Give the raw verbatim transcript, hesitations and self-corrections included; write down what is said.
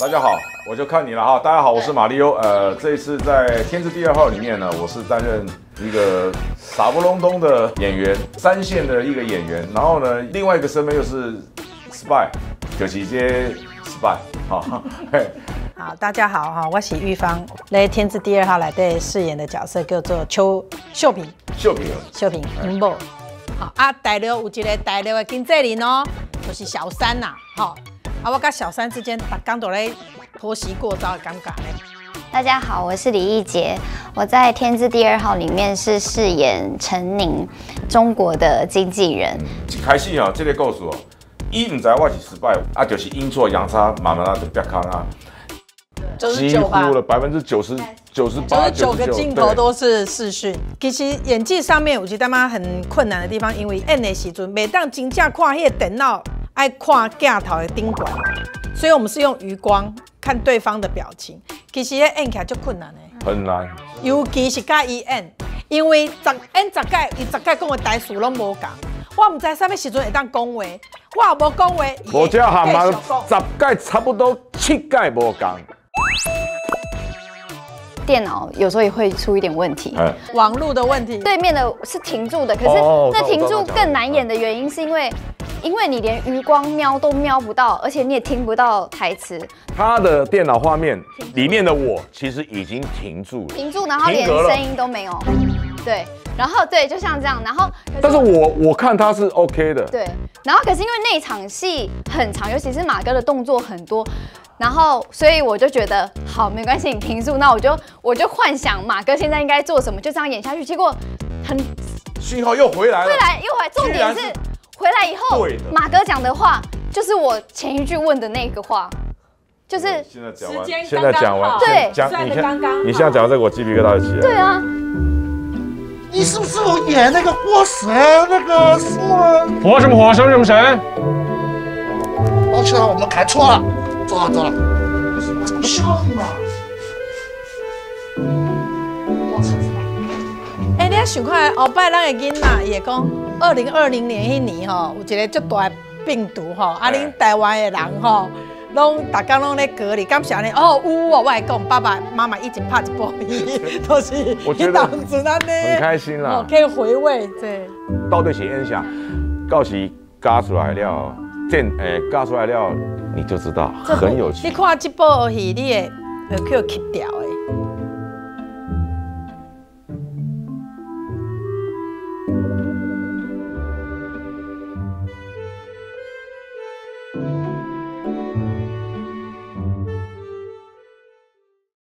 大家好，我就看你了哈。大家好，我是马里欧。呃，这一次在《天字第二号》里面呢，我是担任一个傻不隆咚的演员，三线的一个演员。然后呢，另外一个身份又是 spy， 就是这 spy 哈。 好，大家好哈，我是玉芳，在《天字第二号》来对饰演的角色叫做邱秀萍。 秀萍， 秀萍，云某。好啊，大陆有一个大陆的经纪人哦，就是小三呐，吼。啊，我跟小三之间，逐工都咧婆媳过招的尴尬咧。 大家好，我是李易杰，我在《天字第二号》里面是饰演陈宁，中国的经纪人。 一开始哦，这个故事哦，伊唔知我是失败，啊，就是阴错阳差，慢慢啊就变康啊。几乎了百分之九十九十八， 九十九个镜头都是视讯。其实演技上面，我觉得嘛很困难的地方，因为演的时阵，每当真正看迄个电脑，爱看镜头的顶管，所以我们是用余光看对方的表情。其实迄演起来就困难的， 很难。 尤其是甲伊演，因为十演十届，伊十届讲的台词拢无共。我唔知啥物时阵会当讲话，我也无讲话， 无只含嘛，十届差不多七届无共。 电脑有时候也会出一点问题， 网络的问题， 对面的是停住的，可是那停住更难演的原因是因为，因为你连余光瞄都瞄不到，而且你也听不到台词。 他的电脑画面里面的我其实已经停住了， 停住，然后连声音都没有，对，然后对，就像这样，然后， 但是我我看他是 OK 的， 对，然后可是因为那场戏很长，尤其是马哥的动作很多。然后，所以我就觉得好，没关系，你停住。那我就我就幻想马哥现在应该做什么，就这样演下去。结果很讯号又回来了， 回来又回来。重点是回来以后，马哥讲的话就是我前一句问的那个话，就是现在讲完， 现在讲完， 对， 讲你现你现在讲这个，我鸡皮疙瘩就起来。 对啊， 你是不是有演那个火神那个什么？ 火什么火，神什么神？ 抱歉，我们看错了。走了走了，怎么笑你嘛？ 哎、欸，你想看后摆咱的囡仔也讲，二零二零年迄年吼，有一个足大的病毒吼，啊，恁台湾的人吼，拢大家拢咧隔离，敢是安尼？哦，有哦，我来讲，爸爸妈妈已经拍一部戏，都是迄当阵安尼， 很开心啦， 可以回味这。 到底是演啥？到时加出来了，见诶加出来了。你就知道很有趣。 你看这部戏，你会会去 keep 掉的。